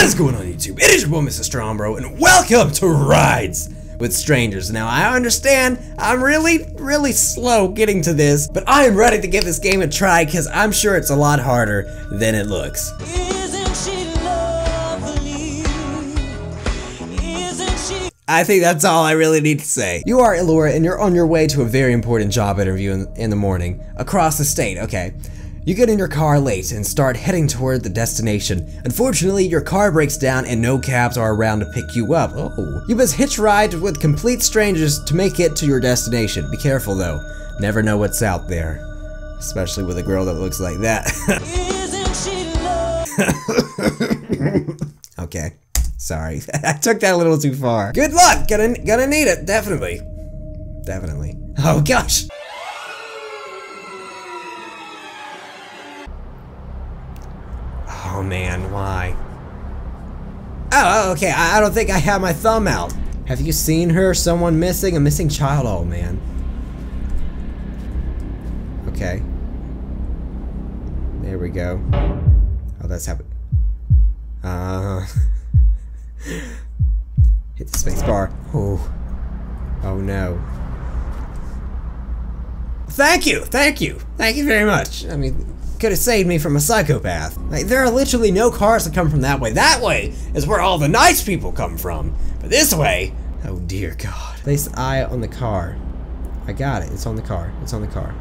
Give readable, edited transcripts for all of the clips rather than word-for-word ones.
What is going on YouTube? It is your boy Mr. Strongbro and welcome to Rides with Strangers. Now I understand I'm really slow getting to this, but I am ready to give this game a try because I'm sure it's a lot harder than it looks. Isn't she lovely? Isn't she? I think that's all I really need to say. You are Elora and you're on your way to a very important job interview in the morning across the state, okay? You get in your car late and start heading toward the destination. Unfortunately, your car breaks down and no cabs are around to pick you up. Oh. You must hitch ride with complete strangers to make it to your destination. Be careful though. Never know what's out there. Especially with a girl that looks like that. Isn't she lovely? Okay. Sorry. I took that a little too far. Good luck! Gonna need it. Definitely. Definitely. Oh gosh! Oh man, why? Oh, okay, I don't think I have my thumb out. Have you seen her? Someone missing? A missing child? Oh man. Okay. There we go. Oh, that's happened. Hit the space bar. Oh. Oh no. Thank you! Thank you! Thank you very much. I mean, could have saved me from a psychopath. Like, there are literally no cars that come from that way. That way is where all the nice people come from. But this way, oh dear God. Place the eye on the car. I got it. It's on the car. It's on the car.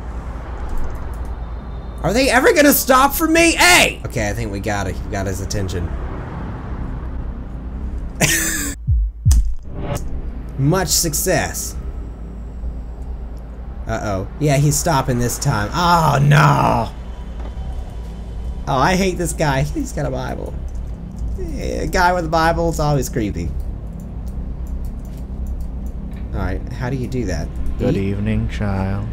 Are they ever gonna stop for me? Hey! Okay, I think we got it. We got his attention. Much success. Uh-oh. Yeah, he's stopping this time. Oh, no! Oh, I hate this guy. He's got a Bible. A guy with a Bible is always creepy. Alright, how do you do that? Good evening, child.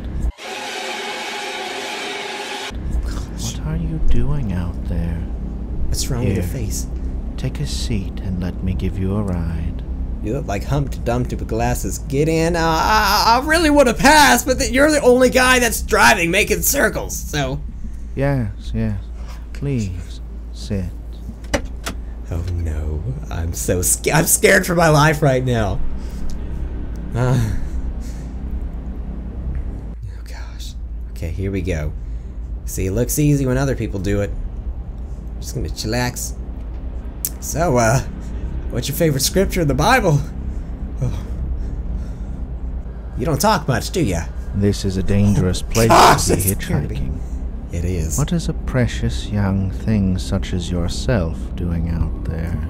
What are you doing out there? What's wrong with your face? Take a seat and let me give you a ride. You look like Humpty Dumpty with glasses. Get in. I really want to pass, but you're the only guy that's driving, making circles, so... Yes. Please, sit. Oh no, I'm so scared. I'm scared for my life right now. Oh gosh. Okay, here we go. See, it looks easy when other people do it. I'm just gonna chillax. So, what's your favorite scripture in the Bible? Oh. You don't talk much, do ya? This is a dangerous place gosh, to be that's hitchhiking. It is. What is a precious young thing such as yourself doing out there?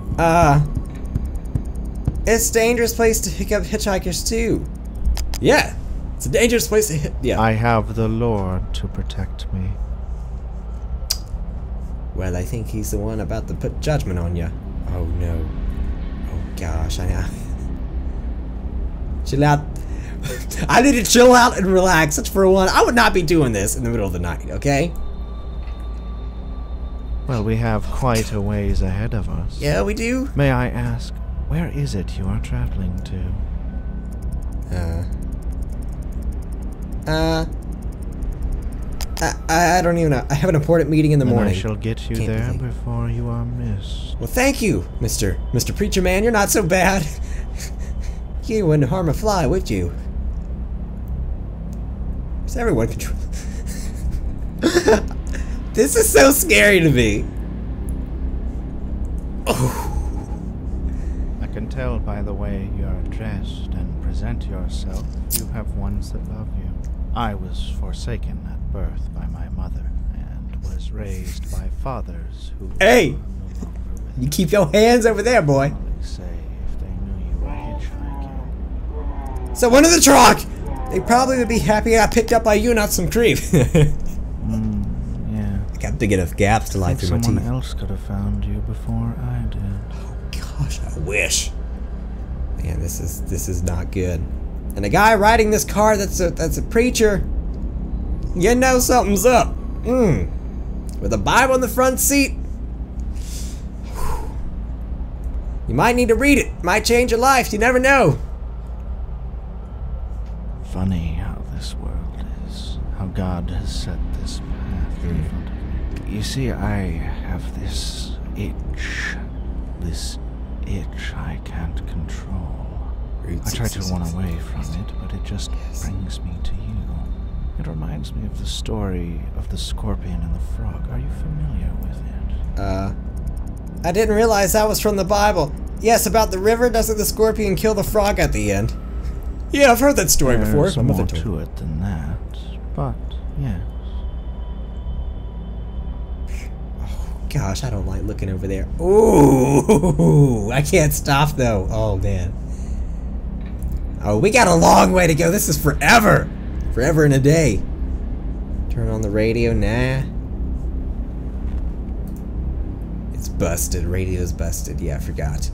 It's a dangerous place to pick up hitchhikers too. Yeah, it's a dangerous place to hit. Yeah. I have the Lord to protect me. Well, I think he's the one about to put judgment on you. Oh no. Oh gosh, I know. Chill out. I need to chill out and relax. That's for one. I would not be doing this in the middle of the night, okay? Well, we have quite a ways ahead of us. Yeah, we do. May I ask, where is it you are traveling to? I don't even know. I have an important meeting in the morning. I shall get you there before you are missed. Well, thank you, Mr. Preacher Man. You're not so bad. You wouldn't harm a fly, would you? Is everyone control? This is so scary to me. Oh. I can tell by the way you are dressed and present yourself, you have ones that love you. I was forsaken at birth by my mother and was raised by fathers who Hey! are no longer with You keep your hands over there, boy. say if they knew you were hitchhiking. Someone in the truck! They probably would be happy I picked up by you, not some creep. Yeah. I got big enough gaps to lie through my teeth. Someone else could have found you before I did. Oh gosh, I wish. Man, this is not good. And a guy riding this car that's a preacher. You know something's up. With a Bible in the front seat. You might need to read it. Might change your life. You never know. Funny how this world is. How God has set this path in front of me. You see, I have this itch this itch I can't control. Route I try to 66. run away from it, but it just brings me to you. It reminds me of the story of the scorpion and the frog. Are you familiar with it? I didn't realize that was from the Bible. Yes, about the river. Doesn't the scorpion kill the frog at the end? Yeah, I've heard that story before. There's My mother more told me. to it than that, but yes. Gosh, I don't like looking over there. Ooh, I can't stop though. Oh man. Oh, we got a long way to go. This is forever. Forever and a day. Turn on the radio. Nah. It's busted. Radio's busted. Yeah, I forgot.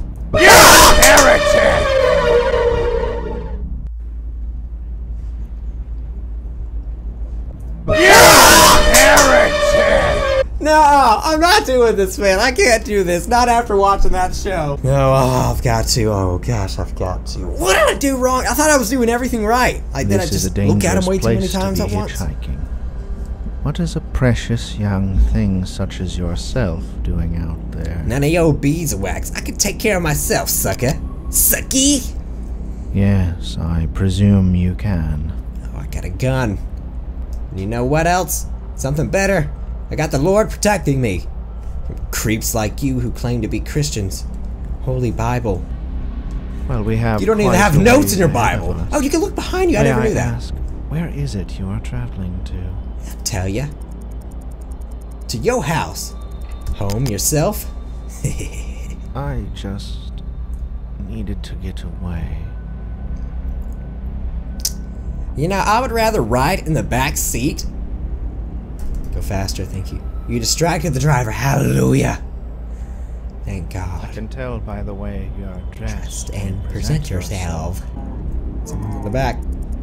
No, I'm not doing this, man. I can't do this. Not after watching that show. No, I've got to. Oh, gosh, I've got to. What did I do wrong? I thought I was doing everything right. Like, then I just look at him way too many times at once. Hitchhiking. What is a precious young thing such as yourself doing out there? None of your beeswax. I can take care of myself, sucker. Sucky? Yes, I presume you can. Oh, I got a gun. And you know what else? Something better. I got the Lord protecting me. From creeps like you who claim to be Christians. Holy Bible. Well, we have. You don't even quite have a notes ways in your ahead of Bible. us. Oh, you can look behind you. I May never knew that. Ask, where is it you are traveling to? I'll tell ya. To your house. Home yourself? I just needed to get away. You know, I would rather ride in the back seat. Go faster, thank you. You distracted the driver. Hallelujah. Thank God. I can tell by the way you are dressed And present yourself. Someone in the back.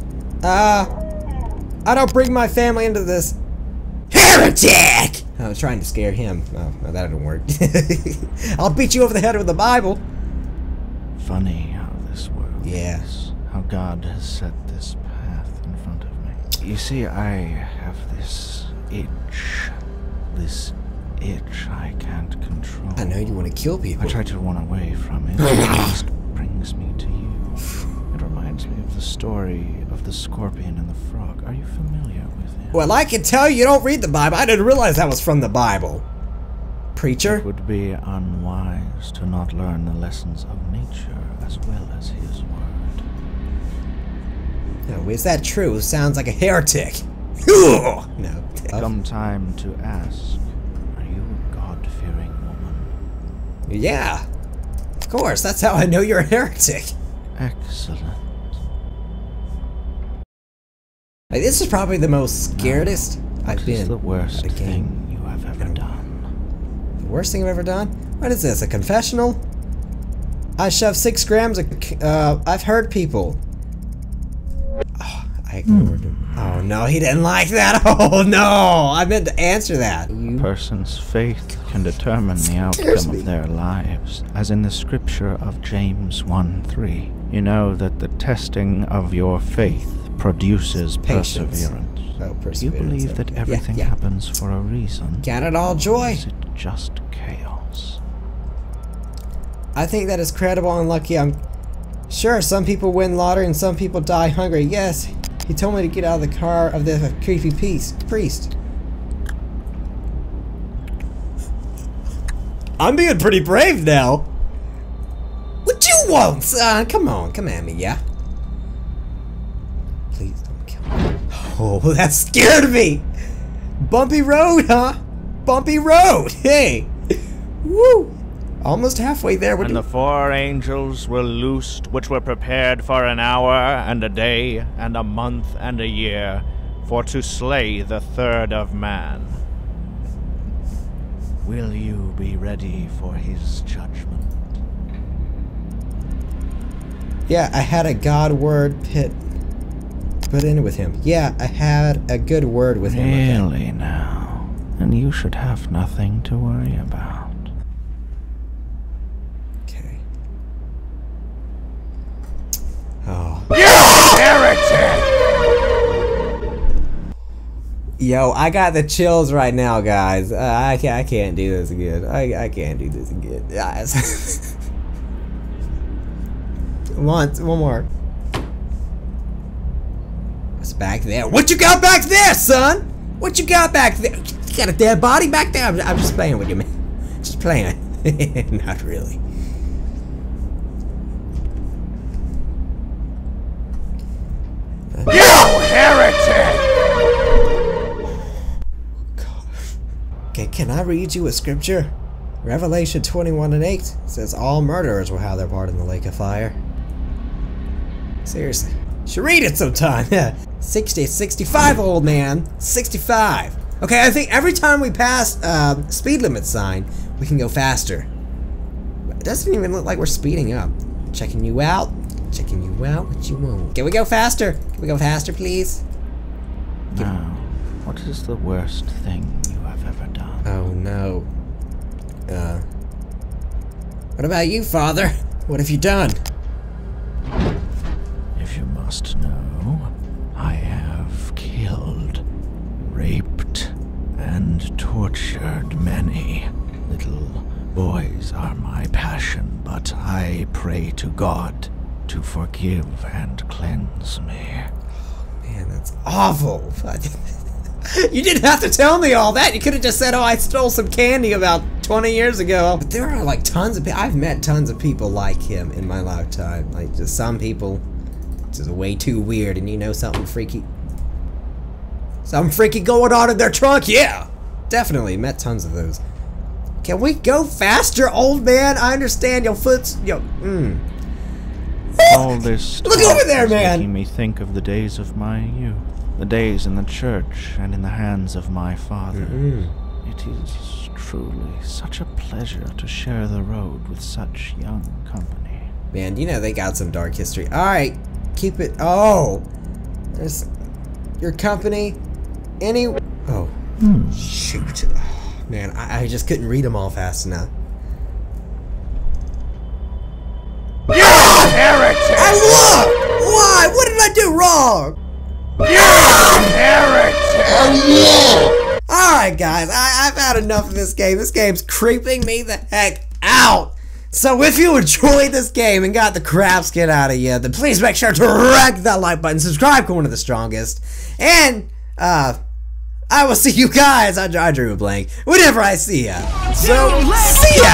I don't bring my family into this. Heretic! I was trying to scare him. Oh, no, that didn't work. I'll beat you over the head with the Bible. Funny how this world Yeah. is. How God has set this path in front of me. You see, I have this itch. This itch I can't control. I know you want to kill people. I try to run away from it. It just brings me to you. It reminds me of the story of the scorpion and the frog. Are you familiar with it? Well, I can tell you don't read the Bible. I didn't realize that was from the Bible. Preacher? It would be unwise to not learn the lessons of nature as well as his word. No, is that true? Sounds like a heretic. No. Come time to ask, are you a God-fearing woman? Yeah. Of course, that's how I know you're a heretic. Excellent. Like, this is probably the most scaredest I've What been is the worst at a game. thing you have ever done? The worst thing I've ever done? What is this, a confessional? I shoved 6 grams of, I've heard people. Oh, I ignored him. Oh no, he didn't like that. Oh no, I meant to answer that. A person's faith can determine the outcome of their lives, as in the scripture of James 1:3. You know that the testing of your faith produces Patience. perseverance. Oh, Do you perseverance. believe that okay. everything Yeah. happens for a reason? Count it all joy. Or is it just chaos? I think that is credible and lucky. I'm sure some people win lottery and some people die hungry. Yes, he told me to get out of the car of the creepy priest. I'm being pretty brave now. What you want, son? Come on, come at me, yeah? Please don't kill me. Oh, that scared me. Bumpy road, huh? Bumpy road. Hey. Woo. Almost halfway there. What And do the 4 angels were loosed, which were prepared for an hour, and a day, and a month, and a year, for to slay the third of man. Will you be ready for his judgment? Yeah, I had a God word put in with him. Yeah, I had a good word with him. Okay. Really now? And you should have nothing to worry about. Okay. Oh. Yo, I got the chills right now, guys. I can't do this again. I can't do this again, guys. One more. What's back there? What you got back there, son? What you got back there? You got a dead body back there? I'm just playing with you, man. Just playing. Not really. You heretic! Okay, can I read you a scripture? Revelation 21:8 says all murderers will have their part in the lake of fire. Seriously. Should read it sometime. 65, old man. 65. Okay, I think every time we pass speed limit sign, we can go faster. It doesn't even look like we're speeding up. Checking you out. Checking you out. What you want? Can we go faster? Can we go faster, please? Now, what is the worst thing you have ever done? Oh no. What about you, Father? What have you done? If you must know, I have killed, raped, and tortured many. Little boys are my passion, but I pray to God to forgive and cleanse me. Man, that's awful. You didn't have to tell me all that. You could have just said, oh, I stole some candy about 20 years ago. But there are like tons of people. I've met tons of people like him in my lifetime. Like just some people just way too weird, and you know something freaky. Something freaky going on in their trunk? Yeah! Definitely met tons of those. Can we go faster, old man? I understand your foot's... All this Look talk over there, is man! making me think of the days of my youth. The days in the church and in the hands of my father. It is truly such a pleasure to share the road with such young company. Man, you know they got some dark history. Alright, keep it... Oh! There's... Your company... Any... Oh. Shoot. Oh, man, I just couldn't read them all fast enough. You heretic! I looked! Why? What did I do wrong? You heretic! Alright guys, I've had enough of this game. This game's creeping me the heck out. So if you enjoyed this game and got the crap skin out of you, then please make sure to wreck that like button, subscribe, come one of the strongest, and I will see you guys, I drew a blank, whenever I see ya. So, see ya!